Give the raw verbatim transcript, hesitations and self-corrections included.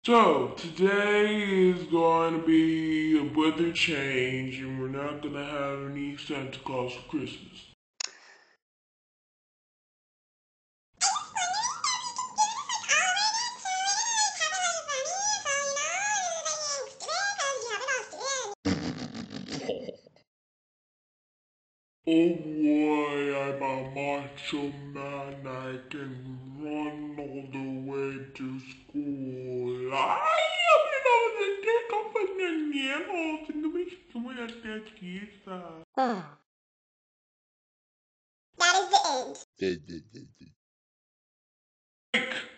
So, today is going to be a weather change, and we're not going to have any Santa Claus for Christmas. Oh boy, I'm a macho man. I can run all the way to school. Ay, jag vill inte komma ner och så nu ska jag skissa. That is the end.